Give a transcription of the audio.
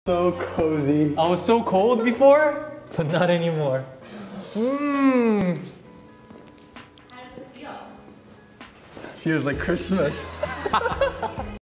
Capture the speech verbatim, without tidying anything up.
So cozy. I was so cold before, but not anymore. Mmm. How does this feel? Feels like Christmas.